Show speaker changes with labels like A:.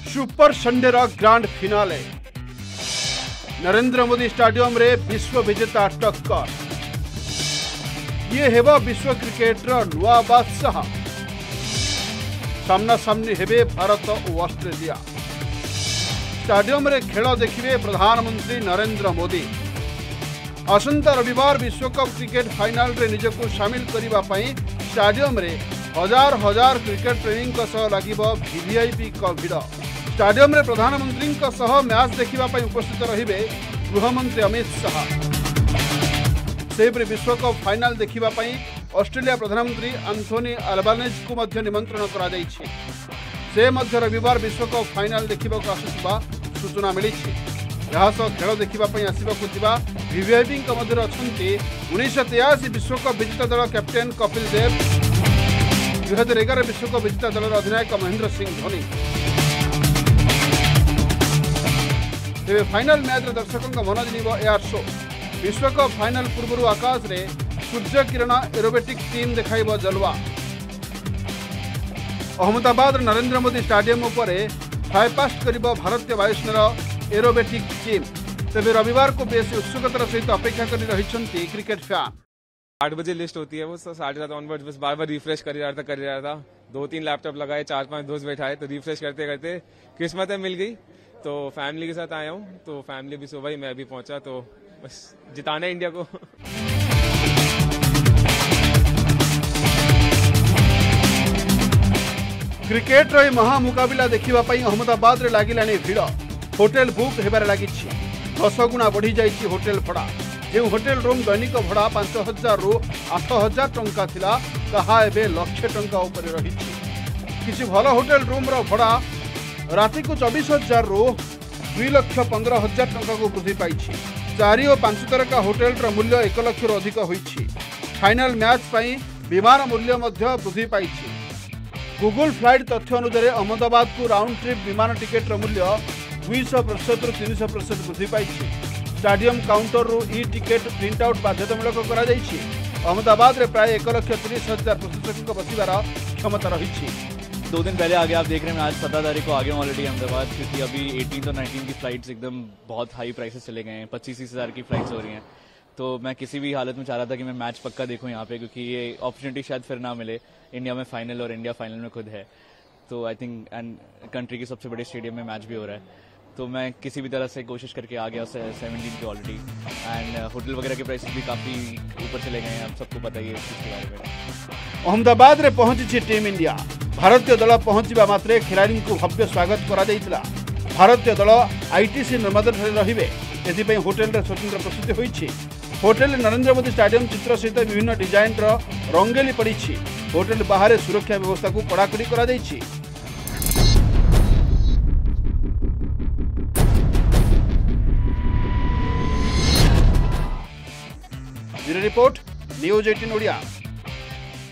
A: Super Sunday grand finale Narendra Modi stadium रे विश्व विजेता टक्कर ये हेबा विश्व क्रिकेटर नुआ बादशाह सामना सामनी हेबे भारत और ऑस्ट्रेलिया स्टेडियम रे खेल देखिए प्रधानमंत्री नरेंद्र मोदी आसंता रविवार विश्वकप क्रिकेट फाइनल रे निजको शामिल करिबा पई स्टेडियम रे हजार हजार क्रिकेट प्रेमी लगिब वीवीआईपी भिड़ स्टेडियम रे प्रधानमंत्री मैच देखा उपस्थित रहिबे गृहमंत्री अमित शाह सेपरि विश्वकप फाइनल देखा ऑस्ट्रेलिया प्रधानमंत्री एंथोनी अल्बानेज को मध्य निमंत्रण करा जायछि। से मध्य रविवार विश्वकप फाइनल देखा आसुवा सूचना मिली खेल देखा आसवा वीवीआईपी मध्य अच्छा 1983 विश्वकप विजेता दल कैप्टेन कपिल देव 2011 विश्वकप विजेता दल अधिनायक महेंद्र सिंह धोनी तेरे फाइनल मैच रे दर्शकों मन जिब एयर शो विश्वकप फाइनल पूर्व आकाश रे सूर्य किरण एरोबेटिक टीम देखाइब जलवा अहमदाबाद नरेंद्र मोदी स्टेडियम पर फ्लाईपास्ट कर भारतीय वायुसेनार एरोबेटिक टीम तेरे रविवार को बेस उत्सुकतार सहित अपेक्षा कर रही क्रिकेट फैन।
B: 8 बजे लिस्ट होती है वो 7:30 ऑनवर्ड बस बार बार रिफ्रेश कर रहा था 2-3 लैपटॉप लगाए 4-5 दोस्त बैठाए तो रिफ्रेश करते करते किस्मत है मिल गई तो फैमिली के साथ आया हूँ तो फैमिली भी सुबह ही मैं भी पहुंचा तो बस जिताना है इंडिया को।
A: क्रिकेट रो महामुकाबिला देखा अहमदाबाद रे लागिलानी भिड़ होटेल बुक हेबार लगी 10 गुणा बढ़ी जाइए होटेल भड़ा जो होटेल रूम दैनिक भड़ा 5,000 रु 8,000 टंका थिला ताहा एबे लक्ष टंका ऊपर रही किसी भल होटेल रूम रो भड़ा राति को 24,000 रु 2,15,000 टंका को वृद्धि पाई 4 और 5 तारका होटेल रो मूल्य 1 लाख रु अधिक होईछि। फाइनल मैच पई विमान मूल्य मध्य वृद्धि पाई गूगल फ्लाइट तथ्य अनुसार अहमदाबाद को राउंड ट्रिप विमान टिकेट रो मूल्य 200% रु 300% वृद्धि पाई स्टेडियम काउंटर रु ई टिकेट प्रिंट आउट बाध्यतामूलक करा जायछि। अहमदाबाद रे प्राय 1,30,000 प्रशिक्षकों बसिबार क्षमता रही
C: 2 दिन पहले आगे आप देख रहे हैं मैं आज 17 तारीख को आगे ऑलरेडी अहमदाबाद क्योंकि अभी 18 और 19 की फ्लाइट्स एकदम बहुत हाई प्राइसेस चले गए हैं 25-30 हज़ार की फ्लाइट्स हो रही हैं तो मैं किसी भी हालत में चाह रहा था कि मैं मैच पक्का देखूं यहाँ पे क्योंकि ये अपॉर्चुनिटी शायद फिर ना मिले इंडिया में फाइनल और इंडिया फाइनल में खुद है तो आई थिंक एंड कंट्री के सबसे बड़े स्टेडियम में मैच भी हो रहा है तो मैं किसी भी तरह से कोशिश करके आ गया 17 की ऑलरेडी एंड होटल वगैरह के प्राइसेस भी काफ़ी ऊपर चले गए हैं आप सबको पता ही है इस चीज़ के बारे में।
A: अहमदाबाद रे पहुंची टीम इंडिया भारतीय दल पहुंचा मात्रे खिलाड़ी को भव्य स्वागत करा जायतिला। भारतीय दल आईटीसी निर्माण रहिबे एथिपई होटेल रे स्वतंत्र प्रस्तुति होईछि। होटेल नरेंद्र मोदी स्टेडियम चित्र सहित विभिन्न डिजाइन रंगेली पड़ी होटेल बाहर सुरक्षा व्यवस्था को कड़ाकड़ी करा जायछि। Report news 18 Odia.